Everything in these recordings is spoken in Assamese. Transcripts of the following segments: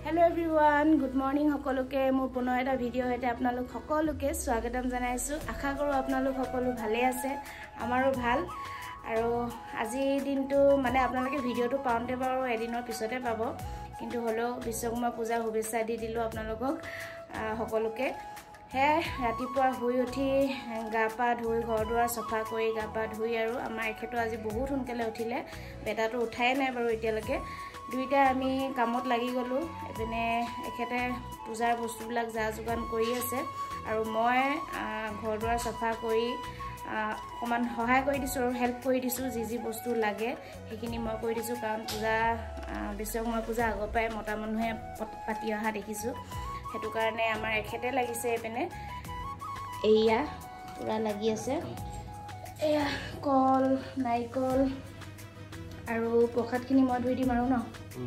Hello everyone, good morning সকলোকে মোৰ পুনৰ এটা ভিডিও হেতে আপোনালোক সকলোকে স্বাগতম জনাইছো আশা কৰো আপোনালোক সকলো ভালে আছে আমাৰো ভাল আৰু আজি দিনটো মানে আপোনালোকে ভিডিওটো পাওঁতে বাৰু এদিনৰ পিছতে পাব কিন্তু হলো বিশ্বকৰ্মা পূজা শুভেচ্ছা দি দিলো আপোনালোকক সকলোকে হে ৰাতিপুৱা শুই উঠি গা পা ধুই ঘৰ দুৱাৰ সফা কৰি গা পা ধুই আৰু আমাৰ এখেতো আজি বহুত সোনকালে উঠিলে বেটাটো উঠাই নাই বাৰু এতিয়ালৈকে দুইটা আমি কামত লাগি গলো এপিনে এখেতে পূজাৰ বস্তুবিলাক যা যোগান কৰি আছে আৰু মই ঘৰ দুৱাৰ সফা কৰি অকমান সহায় কৰি দিছো আৰু হেল্প কৰি দিছো যি বস্তু লাগে সেইখিনি মই কৰি দিছো কাৰণ পূজা বিশ্বকৰ্মা পূজা আগৰ পৰাই মতা মানুহে পাতি অহা দেখিছো হেতু কাৰণে আমাৰ এখেতে লাগিছে এপিনে এইয়া পুৰা লাগি আছে এয়া কল নাইকল আৰু প্ৰসাদখিনি মই ধুই দিম আৰু ন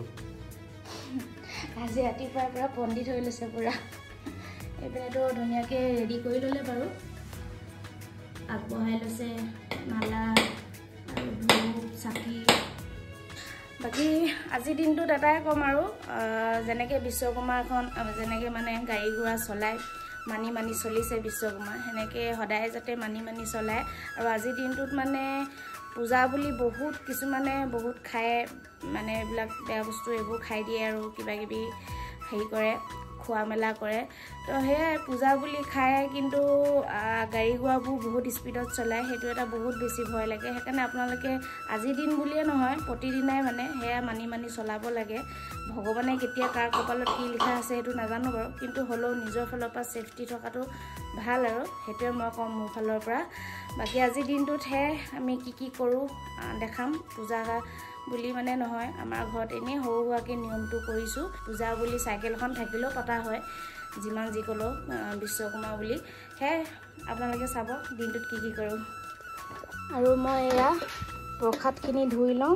আজি ৰাতিপুৱাৰ পৰা পণ্ডিত হৈ লৈছে পুৰা এপিনেতো ধুনীয়াকে ৰেডি কৰি ললে বাৰু আগবঢ়াই লৈছে মালা আৰু ধূপ চাকি বাকি আজি দিনটো এটাই কম আৰু যেনেকে বিশ্বকৰ্মাখন যেনেকে মানে গাড়ী ঘোৰা চলাই মানি চলিছে বিশ্বকৰ্মা হেনেকে সদায় যাতে মানি চলায় আৰু আজি দিনটোত মানে পূজা বুলি বহুত কিছুমানে বহুত খায় মানে এইবিলাক বেয়া বস্তু এইবোৰ খাই দিয়ে আৰু কিবা কিবি হেৰি কৰে খোৱা মেলা কৰে তো হে পূজা বুলি খায় কিন্তু গাড়ী ঘোৰাবোৰ বহুত স্পিডত চলায় হেতু এটা বহুত বেছি ভয় লাগে হেকাৰণে আপোনালোকে আজি দিন বুলিয়ে নহয় প্ৰতিদিনাই মানে হেয়া মানি চলাব লাগে ভগৱানে কেতিয়া কাৰ কপালত কি লিখা আছে হেতু নাজানো বাৰু কিন্তু হলো নিজৰ ফালৰ পৰা সেফটি থকাটো ভাল আৰু হেতুৱে মই কম মোৰ ফালৰ পৰা বাকি আজি দিনটোত হে আমি কি কৰো দেখাম পূজা বুলি মানে নহয় আমাৰ ঘৰত এনে হৰুৱাকে নিয়মটো কৰিছো পূজা বুলি সাইকেলখন থাকিলেও পতা হয় যিমান যি কলো বিশ্বকৰ্মা বুলি হে আপোনালোকে চাব দিনটোত কি কৰো আৰু মই এয়া প্ৰসাদখিনি ধুই লওঁ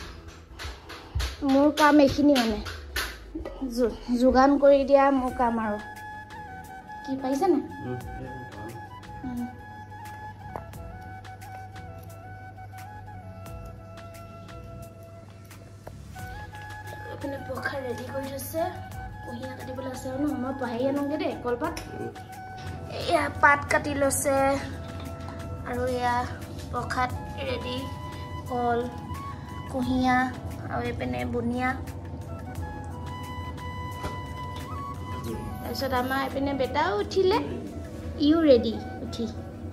মোৰ কাম এখিনি মানে যোগান কৰি দিয়া মোৰ কাম আৰু কি পাইছে না এপিনে প্ৰসাদ ৰেডি কৰি থৈছে কুহিয়া কাটিবলৈ আছে আৰু মই পাহি আনোগে দেই কলপাত এয়া পাত কাটি লৈছে আৰু এয়া প্ৰসাদ ৰেডি কল কুহিয়া আৰু এপিনে বুনিয়া তাৰপিছত আমাৰ এপিনে বেটাও উঠিলে ইউ ৰেডি উঠি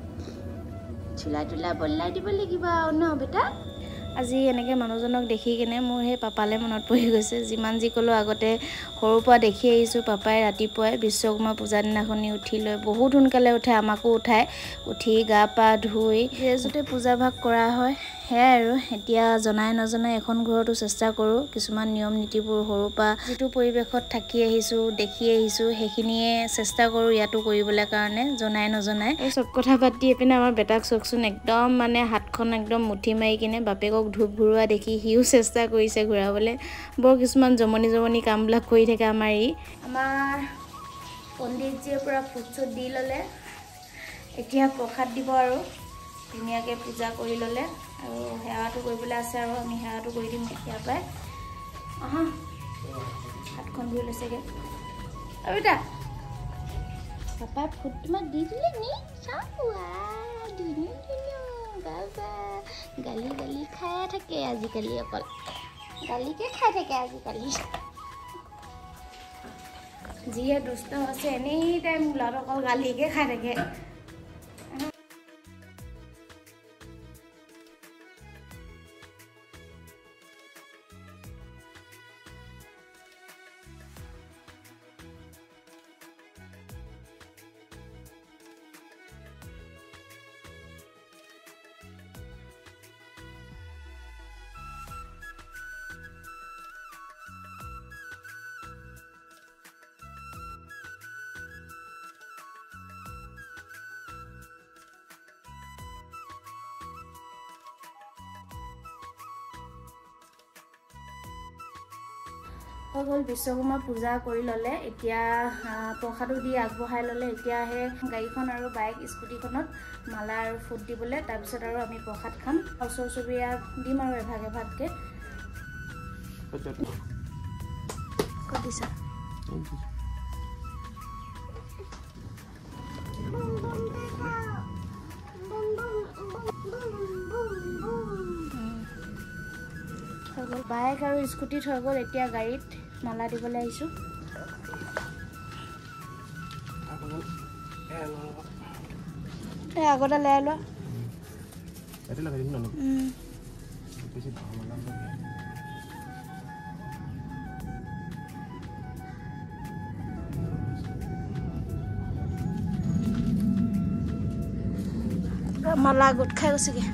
চুলা বল্লাই দিব লাগিব আৰু ন বেটা আজি এনেকে মানুহজনক দেখি কিনে মোৰ হে পাপালে মনত পৰি গৈছে যিমান যি কলো আগতে সৰুৰ পৰা দেখি আহিছো পাপাই ৰাতিপুৱাই বিশ্বকৰ্মা পূজা দিনাখনি উঠি লৈ বহুত সোনকালে উঠে আমাকো উঠাই উঠি গা পা ধুই যেজুতে পূজা ভাগ কৰা হয় হে আৰু এতিয়া জনাই নজনাই এখন ঘৰতো চেষ্টা কৰো কিছুমান নিয়ম নীতিবোৰ সৰুৰ পৰা যেটো পৰিবেশত থাকি আহিছো দেখি আহিছো হেখিনিয়ে চেষ্টা কৰো ইয়াতো কৰিবলৈ কাৰণে জনাই নজনাই এই সব কথা পাতি এপিনে আমাৰ বেটাক চকচোন একদম মানে হাতখন একদম মুঠি মাৰি কিনে বাপেকক ধূপ ঘুৰুৱা দেখি হিউ চেষ্টা কৰিছে ঘুৰাবলৈ বৰ কিছুমান জমনি কামবিলাক কৰি থাকে আমাৰ পণ্ডিতজিয়ে পুৰা ফুটছুট দি ললে এতিয়া প্ৰসাদ দিব আৰু ধুনীয়াকে পূজা কৰি ললে আৰু সেৱাটো কৰিবলৈ আছে আৰু আমি সেৱাটো কৰি দিম এতিয়া পাই আহা হাতখন ধুই লৈছেগে আৰু এটা পাপা ফুট তোমাক দি দিলে নি চাওয়া ধুনীয়া বাবা গালি খাই থাকে আজিকালি অকল গালিকে খাই থাকে আজিকালি যিয়ে দুষ্ট আছে এনি টাইম ল'ৰা অকল গালিকে খাই থাকে হৈ গ'ল বিশ্বকৰ্মা পূজা কৰি ললে এতিয়া প্ৰসাদো দি আগবঢ়াই ললে এতিয়া হে গাড়ীখন আৰু বাইক স্কুটিখনত মালা আৰু ফুট দিবলৈ তাৰপিছত আৰু আমি প্ৰসাদ খাম ওচৰ চুবুৰীয়া দিম আৰু এভাগে ভাগকে ক'ত দিছা বাইক আৰু স্কুটিত হৈ গ'ল এতিয়া গাড়ীত মালা দিবলৈ আহিছোঁ আগতে লাই লোৱা মালা গোট খাই গৈছেগে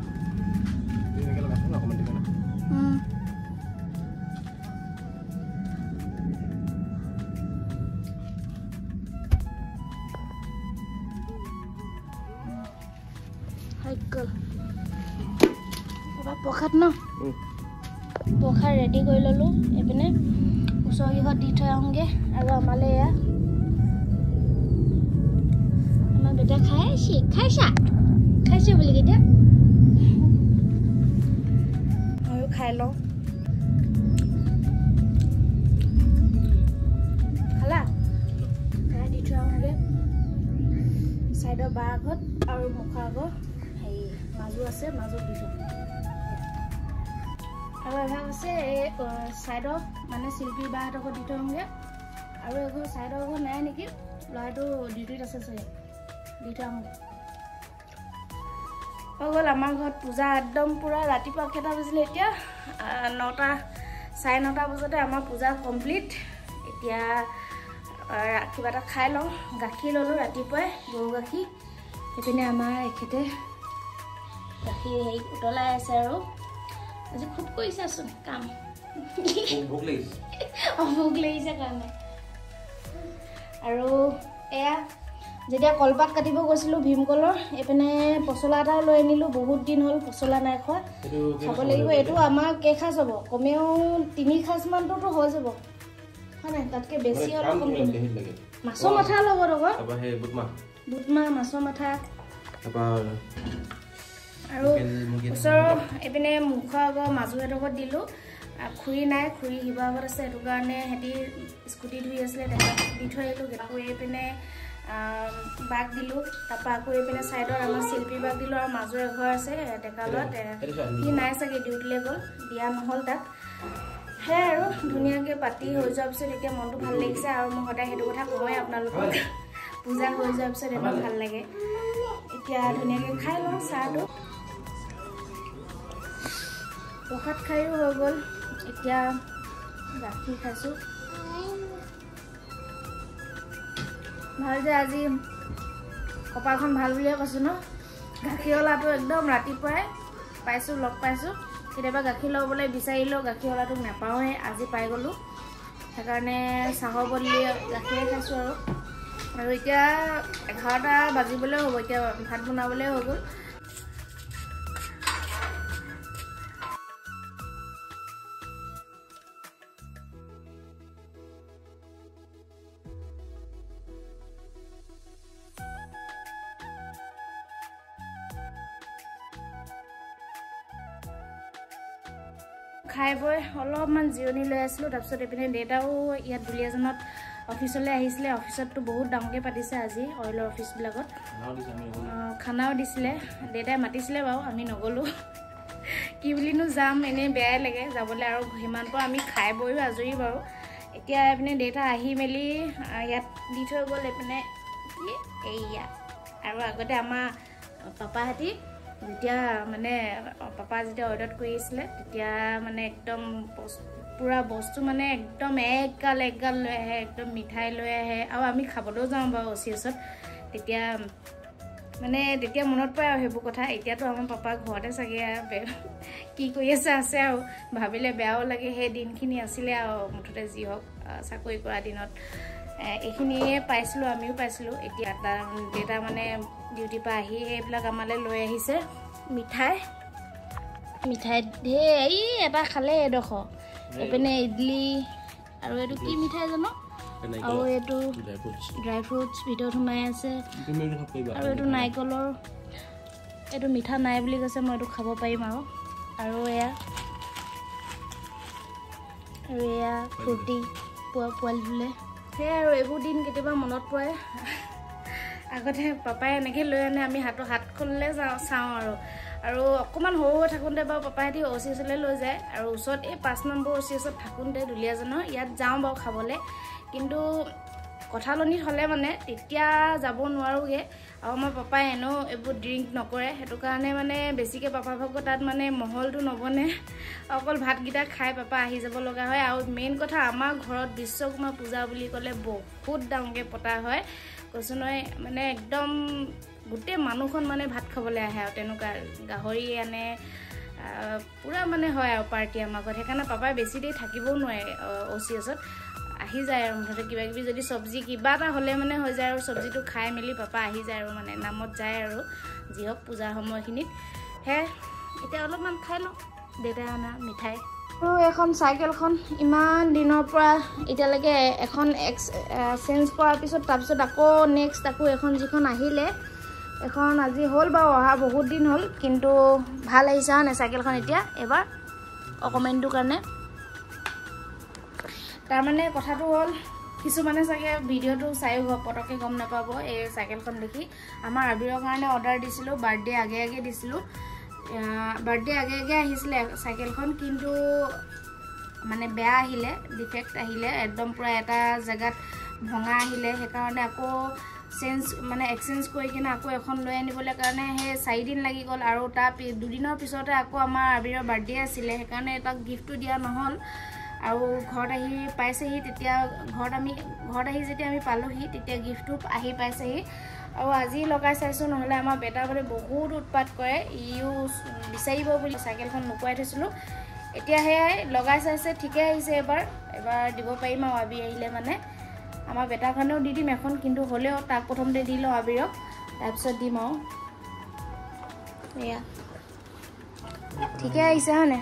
প্ৰসাদ ন প্ৰসাদ ৰেডি কৰি ল'লোঁ এইপিনে ওচৰ কিঘৰত দি থৈ আহোঁগৈ আৰু আমালৈ এয়া আমাৰ বেটা খাইছে বুলি কেতিয়া ময়ো খাই লওঁ খালা খাই দি থৈ আহোঁগৈ চাইডৰ বাৰ আগত আৰু মুখৰ আগত হেৰি মাজু আছে মাজু দি থওঁ আৰু এভাগ আছে এই চাইডৰ মানে শিল্পী বাহঁতকো দি থৈ আহোঁগৈ আৰু এঘৰ চাইডৰ ঘৰ নাই নেকি ল'ৰাটো ডিউটিত আছে চাগে দি থৈ আহোঁগৈ হৈ গ'ল আমাৰ ঘৰত পূজা একদম পূৰা ৰাতিপুৱা কেইটা বাজিলে এতিয়া 9টা 9:30 বজাতে আমাৰ পূজা কমপ্লিট এতিয়া কিবা এটা খাই লওঁ গাখীৰ ল'লোঁ ৰাতিপুৱাই গৰু গাখীৰ সেইপিনে আমাৰ এখেতে গাখীৰ হেৰি উতলাই আছে আৰু আজি খুব কৰিছাচোন কাম ভোক লাগিছে কাৰণে আৰু এয়া যেতিয়া কলপাত কাটিব গৈছিলোঁ ভীমকলৰ এইপিনে পচলা এটাও লৈ আনিলোঁ বহুত দিন হ'ল পচলা নাই খোৱা খাব লাগিব এইটো আমাৰ কেইসাঁজ হ'ব কমেও 3 সাঁজমানটোতো হৈ যাব হয় নাই তাতকৈ বেছি অলপ মাছৰ মাথা লগত আকৌ বুটমাহ মাছৰ মাথা আৰু ওচৰৰ এইপিনে মুখৰ আগৰ মাজু এডোখৰত দিলোঁ খুৰী নাই খুৰী শিৱসাগৰত আছে সেইটো কাৰণে সিহঁতি স্কুটি ধুই আছিলে তেখেতক দি থৈ আহিলোঁ আকৌ এইপিনে বাঘ দিলোঁ তাৰপৰা আকৌ এইপিনে চাইডত আমাৰ শিল্পী বাঘ দিলোঁ আৰু মাজু এঘৰ আছে ডেকালত সি নাই চাগে ডিউটিলৈ গ'ল দিয়া নহ'ল তাক সেয়াই আৰু ধুনীয়াকৈ পাতি হৈ যোৱাৰ পিছত এতিয়া মনটো ভাল লাগিছে আৰু মই সদায় সেইটো কথা কওঁৱেই আপোনালোকক পূজা হৈ যোৱাৰ পিছত এনেও ভাল লাগে এতিয়া ধুনীয়াকৈ খাই লওঁ চাহটো প্ৰসাদ খায়ো হৈ গ'ল এতিয়া গাখীৰ খাইছোঁ ভাল যে আজি কপালখন ভাল বুলিয়ে কৈছোঁ ন গাখীৰৱালাটো একদম ৰাতিপুৱাই পাইছোঁ লগ পাইছোঁ কেতিয়াবা গাখীৰ ল'বলৈ বিচাৰিলেও গাখীৰৱালাটোক নাপাওঁৱে আজি পাই গ'লোঁ সেইকাৰণে চাহৰ বদলি গাখীৰে খাইছোঁ আৰু এতিয়া 11টা বাজিবলৈ হ'ব এতিয়া ভাত বনাবলৈ হৈ গ'ল খাই বৈ অলপমান জিৰণি লৈ আছিলোঁ তাৰপিছত এইপিনে দেউতাও ইয়াত দুলীয়াজনত অফিচলৈ আহিছিলে অফিচততো বহুত ডাঙৰকৈ পাতিছে আজি অইলৰ অফিচবিলাকত খানাও দিছিলে দেউতাই মাতিছিলে বাৰু আমি নগ'লোঁ কি বুলিনো যাম এনেই বেয়াই লাগে যাবলৈ আৰু সিমানটো আমি খাই বৈও আজৰি বাৰু এতিয়া এইপিনে দেউতা আহি মেলি ইয়াত দি থৈ গ'ল এইপিনে কি এইয়া আৰু আগতে আমাৰ পাপাহঁতি যেতিয়া মানে পাপা যেতিয়া অৰ্ডাৰ কৰি আছিলে তেতিয়া মানে একদম পুৰা বস্তু মানে একদম একগাল লৈ আহে একদম মিঠাই লৈ আহে আৰু আমি খাবলৈও যাওঁ বাৰু অচিয়ছত তেতিয়া মানে তেতিয়া মনত পৰে আৰু সেইবোৰ কথা এতিয়াতো আমাৰ পাপা ঘৰতে চাগে কি কৰি আছে আৰু ভাবিলে বেয়াও লাগে সেই দিনখিনি আছিলে আৰু মুঠতে যি হওক চাকৰি কৰা দিনত এইখিনিয়ে পাইছিলোঁ আমিও পাইছিলোঁ এতিয়া দেউতা মানে ডিউটিৰ পৰা আহি এইবিলাক আমালৈ লৈ আহিছে মিঠাই ধেৰ এই এটা খালে এডোখৰ এইপিনে ইডলি আৰু এইটো কি মিঠাই জানো আৰু এইটো ড্ৰাই ফ্ৰুটছ ভিতৰত সোমাই আছে আৰু এইটো নাৰিকলৰ এইটো মিঠা নাই বুলি কৈছে মই এইটো খাব পাৰিম আৰু এয়া ফ্ৰুটি পোৱালি বোলে সেই আৰু এইবোৰ দিন কেতিয়াবা মনত পৰে আগতে পাপাই এনেকৈ লৈ আনে আমি হাতখনলৈ চাওঁ আৰু অকণমান সৰু হৈ থাকোঁতে বাৰু পাপাইহঁতি অচি ওচৰলৈ লৈ যায় আৰু ওচৰত এই 5 নম্বৰ অচি ওচৰত থাকোঁতে দুলীয়াজনৰ ইয়াত যাওঁ বাৰু খাবলৈ কিন্তু কথালনিত হ'লে মানে তেতিয়া যাব নোৱাৰোঁগৈ আৰু আমাৰ পাপাই এনেও এইবোৰ ড্ৰিংক নকৰে সেইটো কাৰণে মানে বেছিকৈ পাপা ভাগৰ তাত মানে মহলটো নবনে অকল ভাতকেইটা খাই পাপা আহি যাব লগা হয় আৰু মেইন কথা আমাৰ ঘৰত বিশ্বকৰ্মা পূজা বুলি ক'লে বহুত ডাঙৰকৈ পতা হয় কৈছোঁ নহয় মানে একদম গোটেই মানুহখন মানে ভাত খাবলৈ আহে আৰু তেনেকুৱা গাহৰি আনে পুৰা মানে হয় আৰু পাৰ্টি আমাৰ ঘৰত সেইকাৰণে পাপাই বেছি দেৰি থাকিবও নোৱাৰে অচি ওচৰত আহি যায় আৰু মুঠতে কিবা কিবি যদি চব্জি কিবা এটা হ'লে মানে হৈ যায় আৰু চব্জিটো খাই মেলি পাপা আহি যায় আৰু মানে নামত যায় আৰু যি হওক পূজাৰ সময়খিনিত এতিয়া অলপমান খাই লওঁ দেউতাই অনা মিঠাই আৰু এখন চাইকেলখন ইমান দিনৰ পৰা এতিয়ালৈকে এখন চেঞ্জ কৰাৰ পিছত তাৰপিছত আকৌ নেক্সট আকৌ এখন যিখন আহিলে এখন আজি হ'ল বাৰু অহা বহুত দিন হ'ল কিন্তু ভাল আহিছে হয় নাই চাইকেলখন এতিয়া এবাৰ অকমেণ্টটোৰ কাৰণে তাৰমানে কথাটো হ'ল কিছুমানে চাগে ভিডিঅ'টো চায়ো পটককৈ গম নাপাব এই চাইকেলখন দেখি আমাৰ আবিৰৰ কাৰণে অৰ্ডাৰ দিছিলোঁ বাৰ্থডে আগে আগে দিছিলোঁ বাৰ্থডে আগে আগে আহিছিলে চাইকেলখন কিন্তু মানে বেয়া আহিলে ডিফেক্ট আহিলে একদম পুৰা এটা জেগাত ভঙা আহিলে সেইকাৰণে আকৌ এক্সচেঞ্জ কৰি কিনে আকৌ এখন লৈ আনিবলৈ কাৰণে সেই 4 দিন লাগি গ'ল আৰু তাৰ 2 দিনৰ পিছতে আকৌ আমাৰ আবিৰৰ বাৰ্থডে আছিলে সেইকাৰণে তাক গিফ্টটো দিয়া নহ'ল আৰু ঘৰত আহি পাইছেহি তেতিয়া ঘৰত আহি যেতিয়া আমি পালোহি তেতিয়া গিফ্টটো আহি পাইছেহি আৰু আজি লগাই চাইছোঁ নহ'লে আমাৰ বেটা মানে বহুত উৎপাত কৰে ইও বিচাৰিব বুলি চাইকেলখন লুকুৱাই থৈছিলোঁ এতিয়া সেয়াই লগাই চাইছে ঠিকে আহিছে এবাৰ দিব পাৰিম আৰু আবি আহিলে মানে আমাৰ বেটাৰ কাৰণেও দি দিম এখন কিন্তু হ'লেও তাক প্ৰথমতে দি লওঁ আবিৰক তাৰপিছত দিম আৰু এয়া ঠিকে আহিছে হয়নে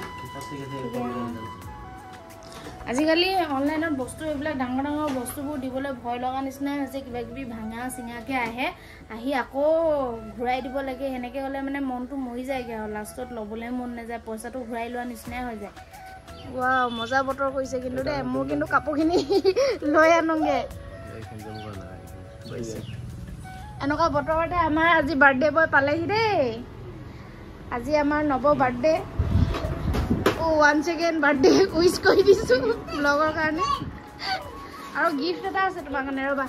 আজিকালি অনলাইনত বস্তু এইবিলাক ডাঙৰ বস্তুবোৰ দিবলৈ ভয় লগা নিচিনাই হৈছে কিবা কিবি ভাঙা চিঙাকৈ আহি আকৌ ঘূৰাই দিব লাগে সেনেকৈ হ'লে মানে মনটো মৰি যায়গৈ আৰু লাষ্টত ল'বলৈ মন নাযায় পইচাটো ঘূৰাই লোৱা নিচিনাই হৈ যায় ৱাও মজা বতৰ কৰিছে কিন্তু দেই মোৰ কিন্তু কাপোৰখিনি লৈ আনোগে এনেকুৱা বতৰতে আমাৰ আজি বাৰ্থডে বয় পালেহি দেই আজি আমাৰ নৱ birthday once again birthday wish কৰি দিছোঁ ব্লগৰ কাৰণে আৰু গিফ্ট এটা আছে তোমাৰ কাৰণে ৰ'বা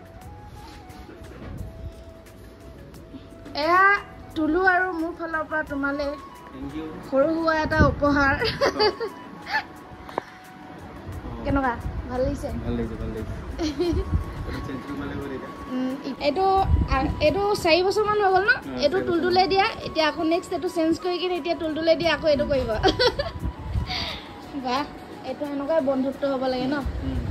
এয়া তুলু আৰু মোৰ ফালৰ পৰা তোমালৈ সৰু সুৰা এটা উপহাৰ কেনেকুৱা ভাল লাগিছে এইটো 4 বছৰমান হৈ গ'ল ন এইটো তুলতুলে দিয়া এতিয়া আকৌ নেক্সট এইটো চেঞ্জ কৰি কিনে এতিয়া তুলতুলে দিয়া আকৌ এইটো কৰিব বাহ এইটো এনেকুৱাই বন্ধুত্ব হ'ব লাগে ন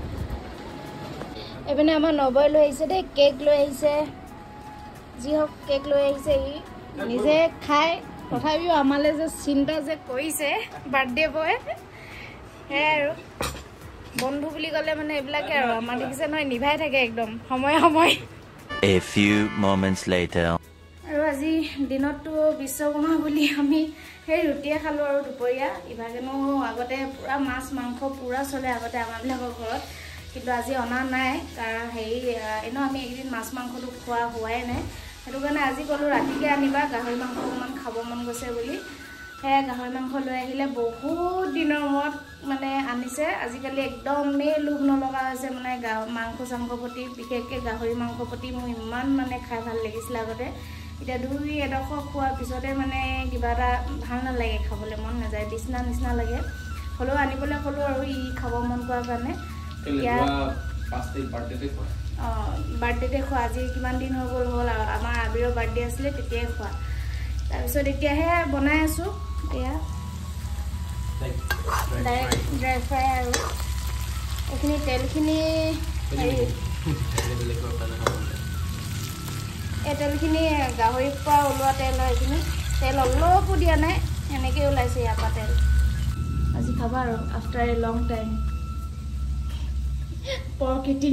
এইপিনে আমাৰ নবই লৈ আহিছে দেই কেক লৈ আহিছে যি হওক কেক লৈ আহিছে ই নিজে খাই তথাপিও আমালৈ যে চিন্তা যে কৰিছে বাৰ্থডে বয় সেয়াই আৰু বন্ধু বুলি ক'লে মানে এইবিলাকে আৰু আমাৰ দেখিছে নহয় নিভাই থাকে একদম সময় A few moments later আৰু আজি দিনতটো বিশ্বকৰ্মা বুলি আমি সেই ৰুটিয়ে খালোঁ আৰু দুপৰীয়া ইভাগেনো আগতে পুৰা মাছ মাংস পুৰা চলে আগতে আমাৰবিলাকৰ ঘৰত কিন্তু আজি অনা নাই কাৰণ এনেও আমি এইকেইদিন মাছ মাংসটো খোৱা হোৱাই নাই সেইটো কাৰণে আজি ক'লোঁ ৰাতিকৈ আনিবা গাহৰি মাংস অকণমান খাব মন গৈছে বুলি সেয়া গাহৰি মাংস লৈ আহিলে বহুত দিনৰ মূৰত মানে আনিছে আজিকালি একদমেই লোভ নলগা হৈছে মানে মাংস চাংস প্ৰতি বিশেষকৈ গাহৰি মাংস প্ৰতি মোৰ ইমান মানে খাই ভাল লাগিছিলে আগতে এতিয়া 2 এডোখৰ খোৱাৰ পিছতে মানে কিবা এটা ভাল নালাগে খাবলৈ মন নাযায় বিচনা নিচিনা লাগে হ'লেও আনিবলৈ ক'লোঁ আৰু ই খাব মন কৰাৰ কাৰণে বাৰ্থডেতে খোৱা আজি কিমান দিন হৈ গ'ল হ'ল আৰু আমাৰ আবিৰৰ বাৰ্থডে আছিলে তেতিয়াই খোৱা তাৰপিছত এতিয়াহে বনাই আছোঁ এয়া ডাইৰেক্ট ড্ৰাই ফ্ৰাই আৰু এইখিনি তেলখিনি এই তেলখিনি গাহৰিৰ পৰা ওলোৱা তেল হয় এইখিনি তেল অলপো দিয়া নাই এনেকৈ ওলাইছে ইয়াৰ পৰা তেল আজি খাবা আৰু after a long time pork eating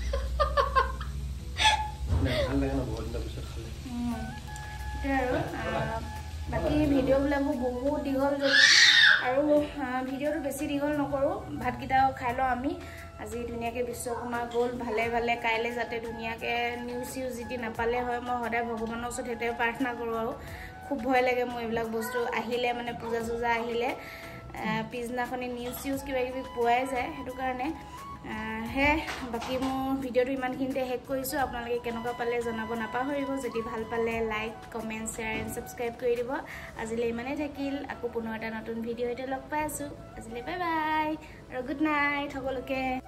আৰু বাকী ভিডিঅ'বিলাকো বহুত দীঘল আৰু ভিডিঅ'টো বেছি দীঘল নকৰোঁ ভাতকেইটাও খাই লওঁ আমি আজি ধুনীয়াকৈ বিশ্বকৰ্মা গ'ল ভালে ভালে কাইলৈ যাতে ধুনীয়াকৈ নিউজ যদি নাপালে হয় মই সদায় ভগৱানৰ ওচৰত সেইটোৱে প্ৰাৰ্থনা কৰোঁ আৰু খুব ভয় লাগে মোৰ এইবিলাক বস্তু আহিলে মানে পূজা চূজা আহিলে পিছদিনাখনি নিউজ কিবা কিবি পোৱাই যায় সেইটো কাৰণে হে বাকি মোৰ ভিডিঅ'টো ইমানখিনিতে শেষ কৰিছোঁ আপোনালোকে কেনেকুৱা পালে জনাব নাপাহৰিব যদি ভাল পালে like comment share and subscribe কৰি দিব আজিলৈ ইমানেই থাকিল আকৌ পুনৰ এটা নতুন ভিডিঅ' সৈতে লগ পাই আছোঁ আজিলৈ বাই বাই আৰু গুড নাইট সকলোকে